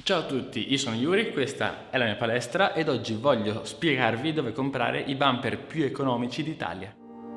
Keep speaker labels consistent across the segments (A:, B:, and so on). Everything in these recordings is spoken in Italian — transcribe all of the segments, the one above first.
A: Ciao a tutti, io sono Yuri, questa è la mia palestra ed oggi voglio spiegarvi dove comprare i bumper più economici d'Italia.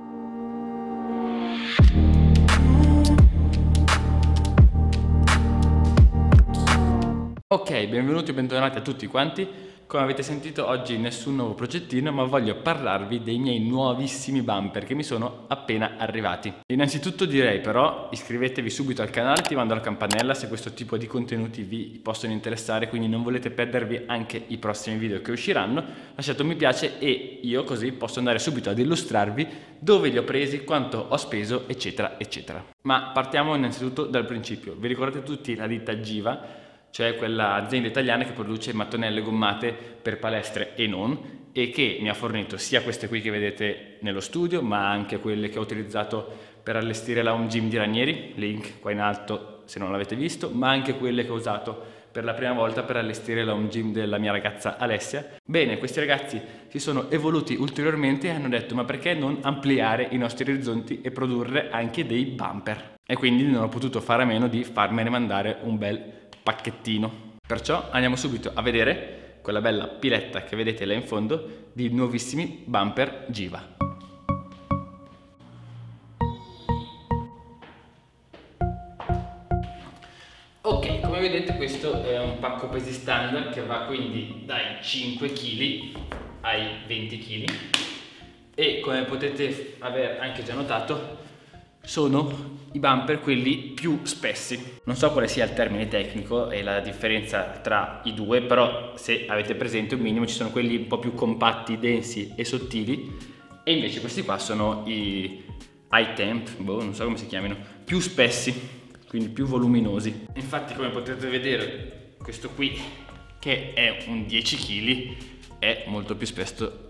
A: Ok, benvenuti e bentornati a tutti quanti. Come avete sentito oggi nessun nuovo progettino, ma voglio parlarvi dei miei nuovissimi bumper che mi sono appena arrivati. Innanzitutto direi però iscrivetevi subito al canale, attivando la campanella se questo tipo di contenuti vi possono interessare, quindi non volete perdervi anche i prossimi video che usciranno. Lasciate un mi piace e io così posso andare subito ad illustrarvi dove li ho presi, quanto ho speso, eccetera eccetera. Ma partiamo innanzitutto dal principio. Vi ricordate tutti la ditta Giva? Cioè quella azienda italiana che produce mattonelle gommate per palestre e non, e che mi ha fornito sia queste qui che vedete nello studio, ma anche quelle che ho utilizzato per allestire la home gym di Ranieri, link qua in alto se non l'avete visto, ma anche quelle che ho usato per la prima volta per allestire la home gym della mia ragazza Alessia. Bene, questi ragazzi si sono evoluti ulteriormente e hanno detto: ma perché non ampliare i nostri orizzonti e produrre anche dei bumper? E quindi non ho potuto fare a meno di farmene mandare un bel pacchettino. Perciò andiamo subito a vedere quella bella piletta che vedete là in fondo di nuovissimi bumper Giva. Ok, come vedete questo è un pacco pesi standard che va quindi dai 5 kg ai 20 kg e come potete aver anche già notato sono i bumper quelli più spessi. Non so quale sia il termine tecnico e la differenza tra i due, però se avete presente un minimo ci sono quelli un po' più compatti, densi e sottili, e invece questi qua sono i high temp, non so come si chiamino, più spessi, quindi più voluminosi. Infatti, come potete vedere, questo qui che è un 10 kg è molto più spesso,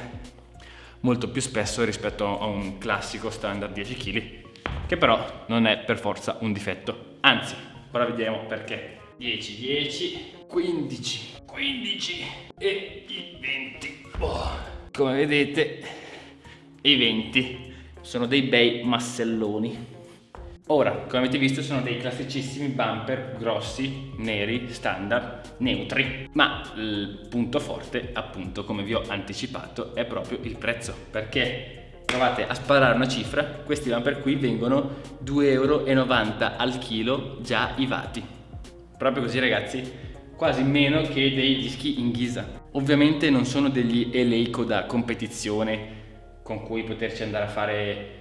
A: molto più spesso rispetto a un classico standard 10 kg, che però non è per forza un difetto, anzi, ora vediamo perché. 10, 10, 15, 15 e i 20. Come vedete i 20 sono dei bei masselloni. Ora, come avete visto, sono dei classicissimi bumper grossi, neri, standard, neutri, ma il punto forte, appunto, come vi ho anticipato, è proprio il prezzo, perché provate a sparare una cifra, questi bumper qui vengono 2,90 € al chilo già IVAti. Proprio così, ragazzi, quasi meno che dei dischi in ghisa. Ovviamente non sono degli Eleiko da competizione con cui poterci andare a fare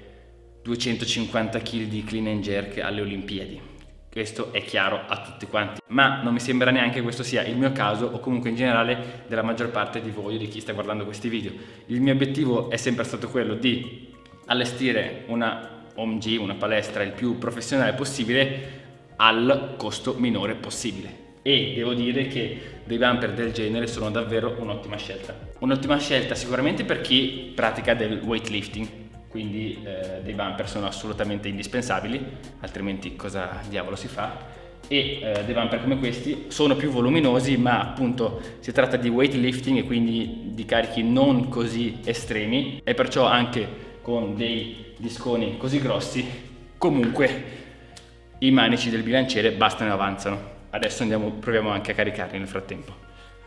A: 250 kg di clean and jerk alle Olimpiadi. Questo è chiaro a tutti quanti, ma non mi sembra neanche questo sia il mio caso o comunque in generale della maggior parte di voi, di chi sta guardando questi video. Il mio obiettivo è sempre stato quello di allestire una home gym, una palestra il più professionale possibile al costo minore possibile. E devo dire che dei bumper del genere sono davvero un'ottima scelta. Un'ottima scelta sicuramente per chi pratica del weightlifting, quindi dei bumper sono assolutamente indispensabili, altrimenti cosa diavolo si fa? E dei bumper come questi sono più voluminosi, ma appunto si tratta di weightlifting e quindi di carichi non così estremi, e perciò anche con dei disconi così grossi comunque i manici del bilanciere bastano e avanzano. Adesso proviamo anche a caricarli nel frattempo.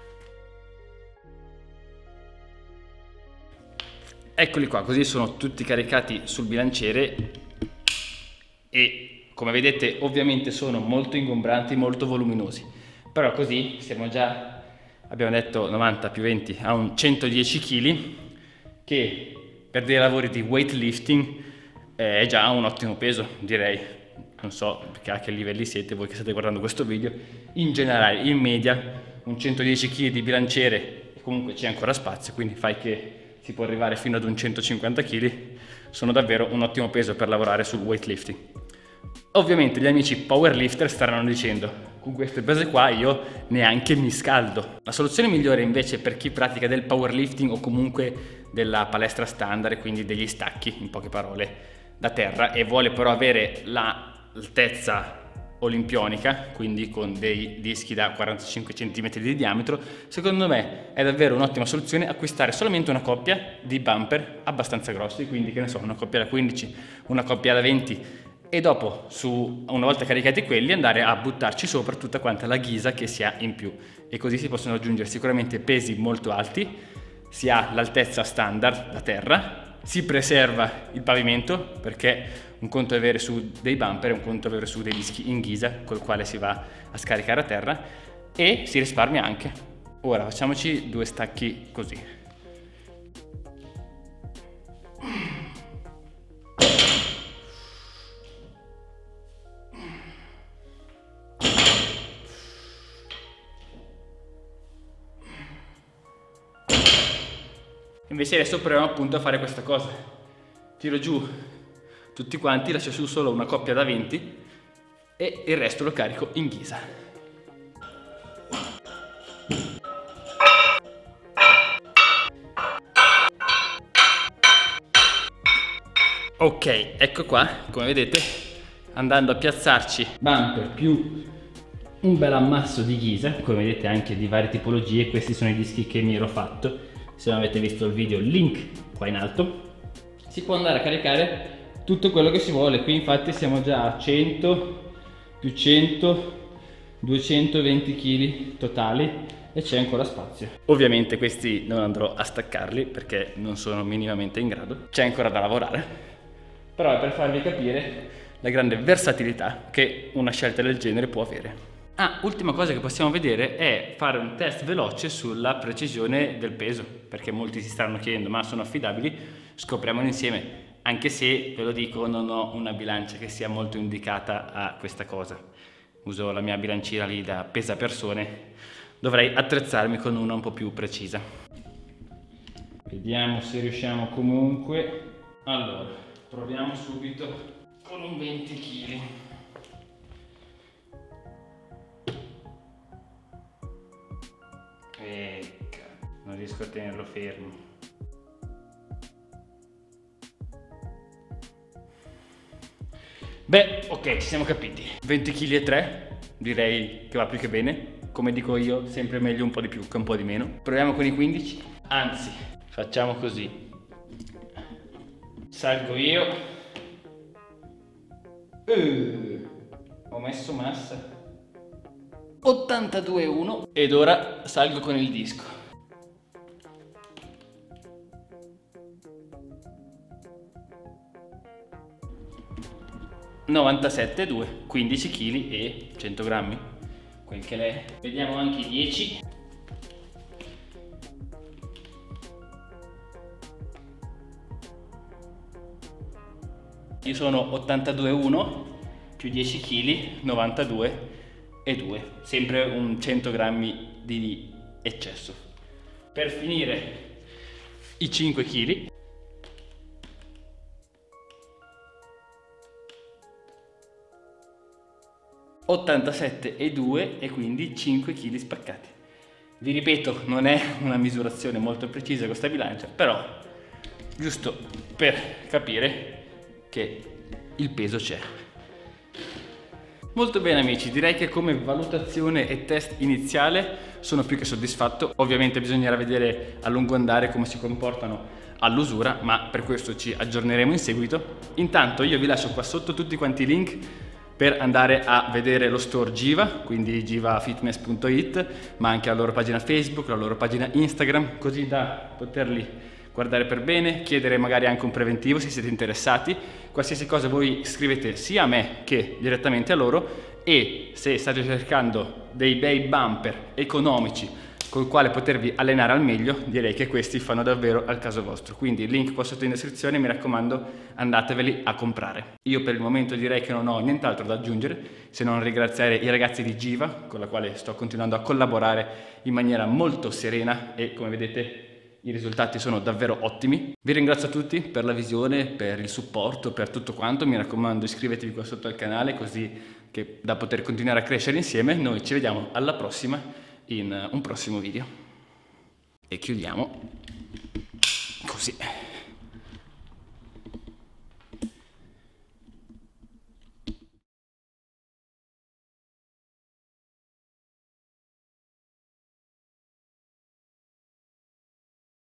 A: Eccoli qua, così sono tutti caricati sul bilanciere e come vedete ovviamente sono molto ingombranti, molto voluminosi, però così abbiamo detto 90 più 20 a un 110 kg, che per dei lavori di weightlifting è già un ottimo peso, direi. Non so a che livelli siete voi che state guardando questo video. In generale, in media, un 110 kg di bilanciere, comunque c'è ancora spazio, quindi fai che si può arrivare fino ad un 150 kg, sono davvero un ottimo peso per lavorare sul weightlifting. Ovviamente gli amici powerlifter staranno dicendo: con queste pese qua io neanche mi scaldo. La soluzione migliore invece per chi pratica del powerlifting o comunque della palestra standard, quindi degli stacchi, in poche parole, da terra, e vuole però avere l'altezza olimpionica, quindi con dei dischi da 45 cm di diametro, secondo me è davvero un'ottima soluzione acquistare solamente una coppia di bumper abbastanza grossi, quindi che ne so, una coppia da 15, una coppia da 20 e dopo, una volta caricati quelli, andare a buttarci sopra tutta quanta la ghisa che si ha in più, e così si possono raggiungere sicuramente pesi molto alti, si ha l'altezza standard da terra, si preserva il pavimento, perché un conto è avere su dei bumper e un conto è avere su dei dischi in ghisa col quale si va a scaricare a terra, e si risparmia anche. Ora facciamoci 2 stacchi così. Invece adesso proviamo appunto a fare questa cosa. Tiro giù tutti quanti, lascio su solo una coppia da 20 e il resto lo carico in ghisa. Ok, ecco qua, come vedete, andando a piazzarci bumper più un bel ammasso di ghisa, come vedete anche di varie tipologie. Questi sono i dischi che mi ero fatto. Se non avete visto il video, link qua in alto. Si può andare a caricare tutto quello che si vuole. Qui infatti siamo già a 100 più 100, 220 kg totali e c'è ancora spazio. Ovviamente questi non andrò a staccarli perché non sono minimamente in grado, c'è ancora da lavorare, però è per farvi capire la grande versatilità che una scelta del genere può avere. Ultima cosa che possiamo vedere è fare un test veloce sulla precisione del peso, perché molti si stanno chiedendo ma sono affidabili? Scopriamolo insieme, anche se ve lo dico non ho una bilancia che sia molto indicata a questa cosa, uso la mia bilancina lì da pesa persone, dovrei attrezzarmi con una un po' più precisa. Vediamo se riusciamo comunque. Allora, proviamo subito con un 20 kg. Non riesco a tenerlo fermo. Beh, ok, ci siamo capiti. 20 kg e 3, direi che va più che bene. Come dico io, sempre meglio un po' di più che un po' di meno. Proviamo con i 15. Anzi, facciamo così. Salgo io. Ho messo massa. 82,1 ed ora salgo con il disco. 97,2, 15 kg e 100 grammi, quel che l'è. Vediamo anche i 10. Io sono 82,1 più 10 kg, 92,2, sempre un 100 grammi di eccesso. Per finire i 5 kg. 87,2 e quindi 5 kg spaccati. Vi ripeto, non è una misurazione molto precisa questa bilancia, però giusto per capire che il peso c'è. Molto bene amici, direi che come valutazione e test iniziale sono più che soddisfatto. Ovviamente bisognerà vedere a lungo andare come si comportano all'usura, ma per questo ci aggiorneremo in seguito. Intanto io vi lascio qua sotto tutti quanti i link per andare a vedere lo store Giva, quindi givafitness.it, ma anche la loro pagina Facebook, la loro pagina Instagram, così da poterli guardare per bene, chiedere magari anche un preventivo se siete interessati. Qualsiasi cosa voi scrivete sia a me che direttamente a loro, e se state cercando dei bei bumper economici col quale potervi allenare al meglio, direi che questi fanno davvero al caso vostro. Quindi il link qua sotto in descrizione, mi raccomando, andateveli a comprare. Io per il momento direi che non ho nient'altro da aggiungere, se non ringraziare i ragazzi di Giva, con la quale sto continuando a collaborare in maniera molto serena e come vedete i risultati sono davvero ottimi. Vi ringrazio a tutti per la visione, per il supporto, per tutto quanto. Mi raccomando, iscrivetevi qua sotto al canale così che da poter continuare a crescere insieme. Noi ci vediamo alla prossima in un prossimo video e chiudiamo così.